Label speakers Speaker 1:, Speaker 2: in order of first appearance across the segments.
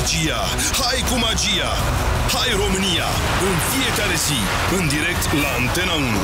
Speaker 1: energia, hai cu magia, hai România, în fiecare zi, în direct la Antena 1.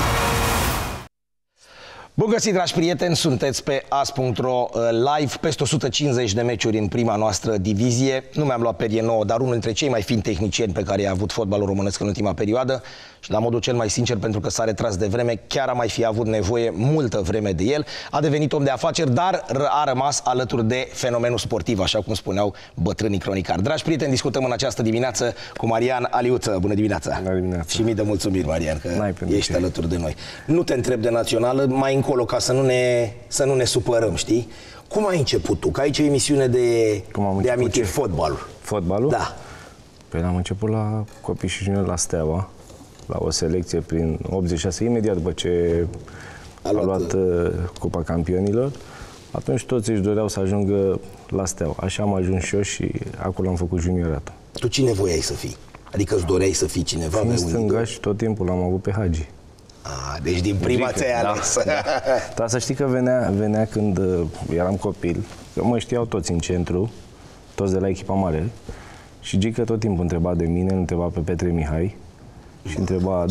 Speaker 2: Bun găsit, dragi prieteni, sunteți pe as.ro live, peste 150 de meciuri în prima noastră divizie. Nu mi-am luat perie nouă, dar unul dintre cei mai fini tehnicieni pe care i-a avut fotbalul românesc în ultima perioadă și la modul cel mai sincer, pentru că s-a retras de vreme, chiar a mai fi avut nevoie multă vreme de el. A devenit om de afaceri, dar a rămas alături de fenomenul sportiv, așa cum spuneau bătrânii cronicari. Dragi prieteni, discutăm în această dimineață cu Marian Aliuță. Bună dimineața!
Speaker 3: Bună dimineața!
Speaker 2: Și mii de mulțumiri, Marian, că ești alături de noi. Nu te întreb de națională, mai încolo, ca să nu ne supărăm, știi? Cum ai început tu? Că aici e emisiune de amintiri, fotbalul.
Speaker 3: Fotbalul?
Speaker 2: Da.
Speaker 3: Păi am început la copii și juniori la Steaua, la o selecție prin 86, imediat după ce a luat Cupa Campionilor. Atunci toți își doreau să ajungă la Steaua. Așa am ajuns și eu și acolo am făcut junioratul.
Speaker 2: Tu cine voiai să fii? Adică îți doreai să fii cineva?
Speaker 3: Fiind stângaș, tot timpul l-am avut pe Hagi.
Speaker 2: Deci din prima ți-ai ales.
Speaker 3: Da. Dar să știi că venea când eram copil, că mă știau toți în centru, toți de la echipa mare, și Gică tot timpul întreba de mine, întreba pe Petre Mihai și întreba,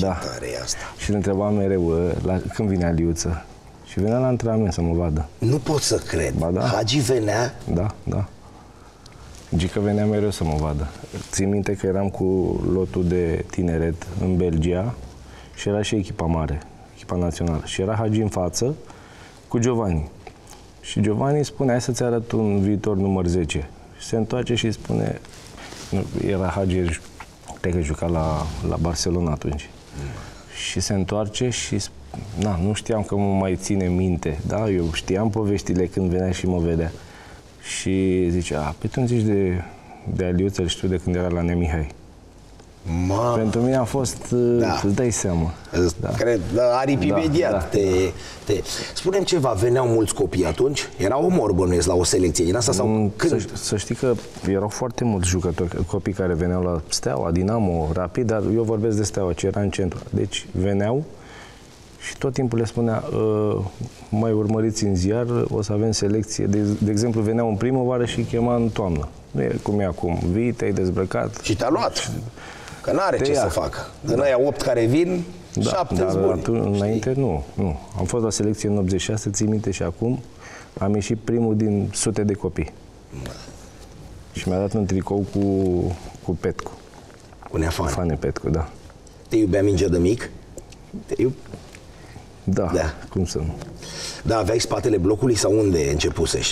Speaker 3: și întreba mereu când vine Aliuță. Și venea la antrenament să mă vadă.
Speaker 2: Nu pot să cred.
Speaker 3: Ba, da.
Speaker 2: Hagi venea?
Speaker 3: Da. Gică venea mereu să mă vadă. Țin minte că eram cu lotul de tineret în Belgia și era și echipa mare, echipa națională. Și era Hagi în față cu Giovanni. Și Giovanni spune, hai să-ți arăt un viitor număr 10. Și se întoarce și spune, era Hagi, cred că juca la Barcelona atunci. Și se întoarce și nu știam că mă mai ține minte. Da, eu știam poveștile când venea și mă vedea. Și zicea, pe tu îmi zici de Aliuță, îl știu de când era la Nea Mihai. Pentru mine a fost, îți dai seama.
Speaker 2: Cred, aripi imediat. Spune-mi ceva, veneau mulți copii atunci? Era omor, bănuiesc, la o selecție din asta? Sau când?
Speaker 3: Să știi că erau foarte mulți jucători, copii care veneau la Steaua, Dinamo, Rapid, dar eu vorbesc de Steaua, ce era în centru. Deci veneau și tot timpul le spunea, mai urmăriți în ziar, o să avem selecție. De exemplu, veneau în primăvară și chema în toamnă. Nu e cum e acum, vii, te-ai dezbrăcat.
Speaker 2: Și te-a luat. Că n-are ce să facă. În aia 8 care vin, 7 buni.
Speaker 3: Înainte nu. Am fost la selecție în 86, țin minte, și acum am ieșit primul din sute de copii. Și mi-a dat un tricou cu Petcu.
Speaker 2: Cu Neafane.
Speaker 3: Fane Petcu, da.
Speaker 2: Te iubea mingea de mic?
Speaker 3: Da, cum să nu.
Speaker 2: Da, aveai spatele blocului sau unde începusești?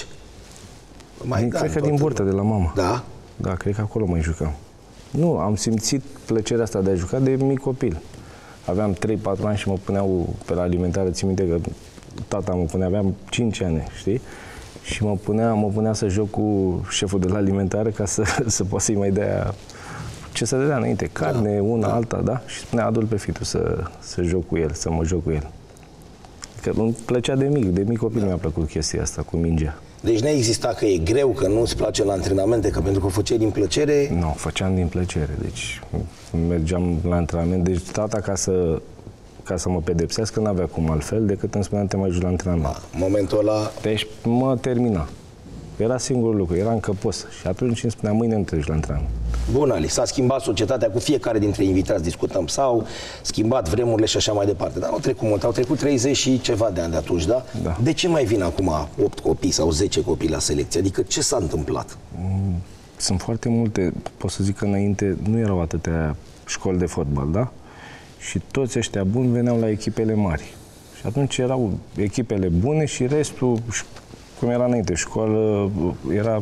Speaker 3: Cred că din burtă, de la mama.
Speaker 2: Da?
Speaker 3: Da, cred că acolo mai jucam. Nu, am simțit plăcerea asta de a juca de mic copil. Aveam 3-4 ani și mă puneau pe la alimentare, țin minte că tata mă punea, aveam 5 ani, știi? Și mă punea să joc cu șeful de la alimentare ca să poată să-i mai dea ce să dea înainte, carne, alta, da? Și spunea, adu-l pe fitul să joc cu el, să mă joc cu el. Că îmi plăcea de mic copil mi-a plăcut chestia asta cu mingea.
Speaker 2: Deci n-a existat că e greu, că nu-ți place la antrenamente, că pentru că o făceai din plăcere?
Speaker 3: Nu, făceam din plăcere. Deci mergeam la antrenament. Deci tata, ca să mă pedepsească, n-avea cum altfel decât îmi spunea, te mai joci la antrenament.
Speaker 2: Momentul ăla...
Speaker 3: Deci mă termina. Era singurul lucru, era încăpos. Și atunci îmi spunea, mâine nu treci la antrenament.
Speaker 2: Bun, Ali, s-a schimbat societatea, cu fiecare dintre invitați discutăm, s-au schimbat vremurile și așa mai departe. Dar au trecut mult, au trecut 30 și ceva de ani de atunci, da?
Speaker 3: Da.
Speaker 2: De ce mai vin acum 8 copii sau 10 copii la selecție? Adică ce s-a întâmplat?
Speaker 3: Sunt foarte multe. Pot să zic că înainte nu erau atâtea școli de fotbal, da? Și toți ăștia buni veneau la echipele mari. Și atunci erau echipele bune și restul, cum era înainte, școală, era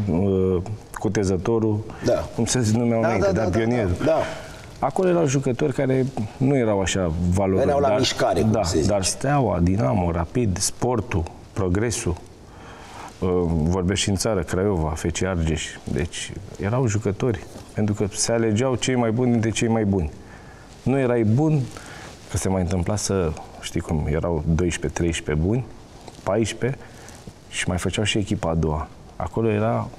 Speaker 3: Cutezătorul, cum se numeau înainte, Pionierul. Acolo erau jucători care nu erau așa valoroși.
Speaker 2: Veneau la mișcare, cum se zice.
Speaker 3: Dar Steaua, Dinamo, Rapid, Sportul, Progresul, vorbesc și în țară, Craiova, FC Argeș. Deci erau jucători, pentru că se alegeau cei mai buni dintre cei mai buni. Nu erai bun, că se mai întâmpla să, știi cum, erau 12-13 buni, 14 și mai făceau și echipa a doua. Acolo era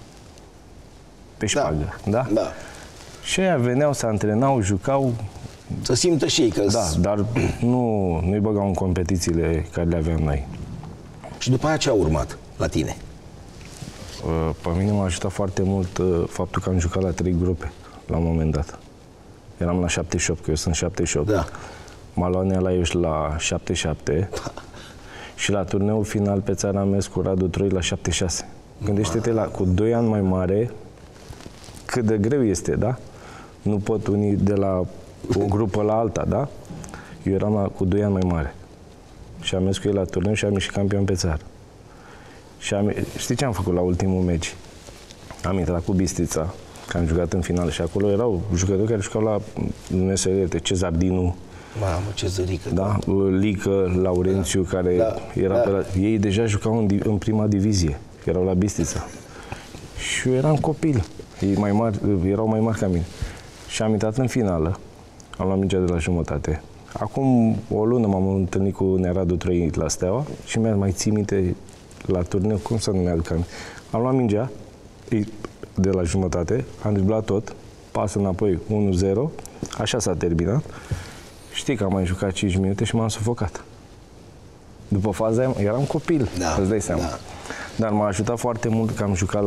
Speaker 3: pe șpagă, da? Și aia veneau, se antrenau, jucau.
Speaker 2: Să simtă și ei că...
Speaker 3: Da, dar nu-i băgau în competițiile care le aveam noi.
Speaker 2: Și după aia ce a urmat la tine?
Speaker 3: Pe mine m-a ajutat foarte mult faptul că am jucat la 3 grupe la un moment dat. Eram la 78, că eu sunt 78.
Speaker 2: Da.
Speaker 3: M-a luat Nea la Iași la 77 și la turneul final pe țară am mers cu Radu Troi la 76. Gândește-te cu 2 ani mai mare cât de greu este, da? Nu pot unii de la o grupă la alta, da? Eu eram cu 2 ani mai mare. Și am mers cu el la turneu și am ieșit campion pe țară. Și știi ce am făcut la ultimul meci? Am intrat cu Bistrița, că am jucat în final și acolo erau jucători care jucau la Dumnezeu, Cezar Dinu.
Speaker 2: Mamă, Cezărică.
Speaker 3: Da, Lică, Laurențiu, care era pe la... Ei deja jucau în prima divizie, erau la Bistrița. Și eu eram copil. Ei mai mari, erau mai mari ca mine. Și am intrat în finală, am luat mingea de la jumătate. Acum o lună m-am întâlnit cu Neradu Troi la Steaua și mi-a mai țin minte la turneu, cum să nu mi-aduc aminte. Am luat mingea de la jumătate, am driblat tot, pas înapoi 1-0, așa s-a terminat. Știi că am mai jucat 5 minute și m-am sufocat. După faza aia, eram copil, îți dai seama. Da. Dar m-a ajutat foarte mult că am jucat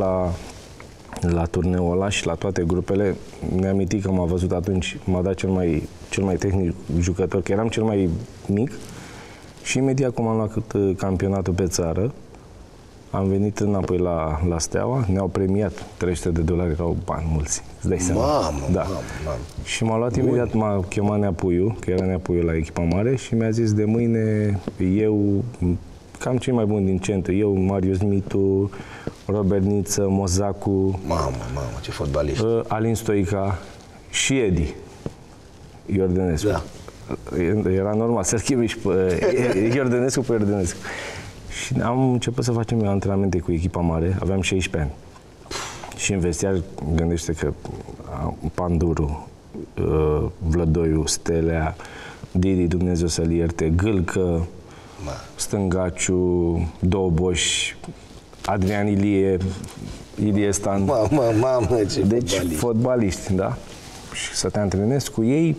Speaker 3: la turneul ăla și la toate grupele. Mi-am amintit că m-a văzut atunci, m-a dat cel mai tehnic jucător, că eram cel mai mic. Și imediat cum am luat campionatul pe țară, am venit înapoi la Steaua, ne-au premiat $300, erau bani mulți, îți dai seama.
Speaker 2: Mamă,
Speaker 3: da.
Speaker 2: Mamă.
Speaker 3: Și m-a luat imediat, m-a chemat Nea Puiu, că era Nea Puiu la echipa mare și mi-a zis de mâine eu, cam cei mai buni din centru, eu, Marius Mitu, Robert Niță, Mozacu,
Speaker 2: Mamă, ce fotbaliști.
Speaker 3: Alin Stoica și Edi Iordănescu. Da. Era normal să-l chemi și pe Iordănescu pe Iordănescu. Și am început să facem antrenamente cu echipa mare, aveam 16 ani. Și în vestiar, gândește că Panduru, Vlădoiu, Stelea, Didi, Dumnezeu să-l ierte, Gâlcă, Stângaciu, Doboș, Adrian Ilie Stan.
Speaker 2: Mamă, ce
Speaker 3: deci, fotbaliști, da? Și să te antrenezi cu ei.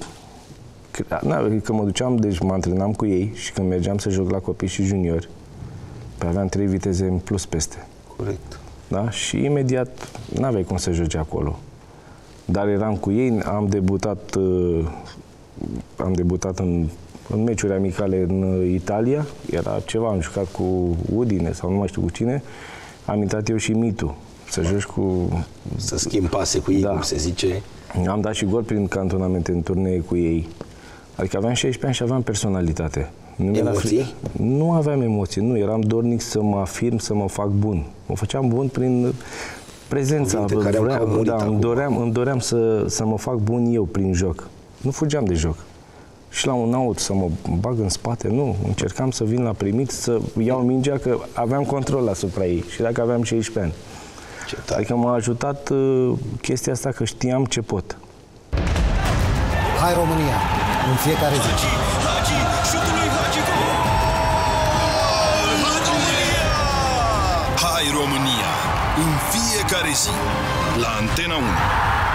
Speaker 3: Când mă duceam, deci mă antrenam cu ei și când mergeam să joc la copii și juniori, aveam 3 viteze în plus peste.
Speaker 2: Corect.
Speaker 3: Da? Și imediat n-aveai cum să joci acolo. Dar eram cu ei, am debutat în meciuri amicale în Italia, era ceva, am jucat cu Udine sau nu mai știu cu cine, am intrat eu și Mitu, să joci cu...
Speaker 2: Să schimb pase cu ei, cum se zice.
Speaker 3: Am dat și gol prin cantonamente în turnee cu ei. Adică aveam 16 ani și aveam personalitate.
Speaker 2: Emoții?
Speaker 3: Nu aveam emoții, nu. Eram dornic să mă afirm, să mă fac bun. Mă făceam bun prin prezența. Îmi doream să mă fac bun eu prin joc. Nu fugeam de joc. Și la un aut să mă bag în spate, nu. Încercam să vin la primit, să iau mingea, că aveam control asupra ei. Și dacă aveam 16 ani. Adică m-a ajutat chestia asta că știam ce pot.
Speaker 4: Hai România! În fiecare zi.
Speaker 1: Hagi, șutul lui Hagi, gol! Hai România! În fiecare zi, la Antena 1.